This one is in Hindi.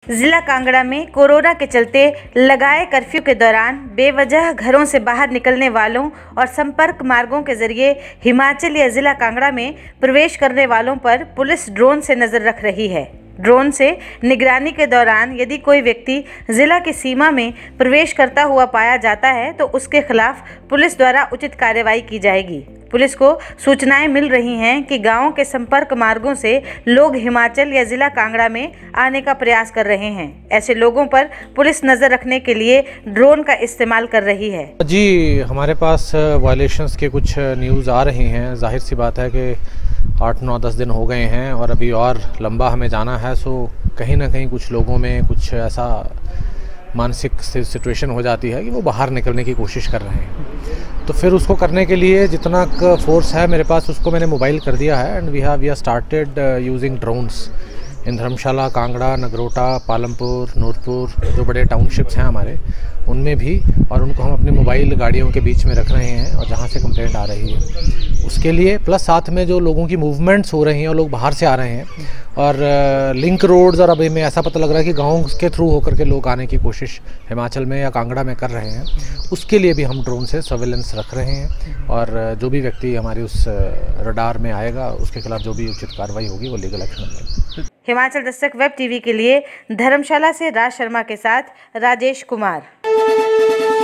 जिला कांगड़ा में कोरोना के चलते लगाए कर्फ्यू के दौरान बेवजह घरों से बाहर निकलने वालों और संपर्क मार्गों के जरिए हिमाचल या जिला कांगड़ा में प्रवेश करने वालों पर पुलिस ड्रोन से नजर रख रही है। ड्रोन से निगरानी के दौरान यदि कोई व्यक्ति जिला की सीमा में प्रवेश करता हुआ पाया जाता है तो उसके खिलाफ पुलिस द्वारा उचित कार्रवाई की जाएगी। पुलिस को सूचनाएं मिल रही हैं कि गांवों के संपर्क मार्गों से लोग हिमाचल या जिला कांगड़ा में आने का प्रयास कर रहे हैं। ऐसे लोगों पर पुलिस नज़र रखने के लिए ड्रोन का इस्तेमाल कर रही है। जी, हमारे पास वायलेशंस के कुछ न्यूज़ आ रही हैं। जाहिर सी बात है कि 8, 9, 10 दिन हो गए हैं और अभी और लंबा हमें जाना है। सो कहीं ना कहीं कुछ लोगों में कुछ ऐसा मानसिक सिचुएशन हो जाती है कि वो बाहर निकलने की कोशिश कर रहे हैं। तो फिर उसको करने के लिए जितना फोर्स है मेरे पास उसको मैंने मोबाइल कर दिया है and we have started using drones in Dharamshala, Kangra, Nagrota, Palampur, Nurpur, जो बड़े टाउनशिप्स हैं हमारे उनमें भी, और उनको हम अपनी मोबाइल गाड़ियों के बीच में रख रहे हैं और जहाँ से कंप्लेंट आ रही है उसके लिए, प्लस साथ में जो लोगों की मूवमेंट्स हो रही हैं और लोग बाहर से आ रहे हैं और लिंक रोड्स, और अभी में ऐसा पता लग रहा है कि गाँव के थ्रू होकर के लोग आने की कोशिश हिमाचल में या कांगड़ा में कर रहे हैं, उसके लिए भी हम ड्रोन से सर्वेलेंस रख रहे हैं और जो भी व्यक्ति हमारी उस रडार में आएगा उसके खिलाफ जो भी उचित कार्रवाई होगी वो लीगल एक्शन लेंगे। हिमाचल दस्तक वेब टीवी के लिए धर्मशाला से राज शर्मा के साथ राजेश कुमार।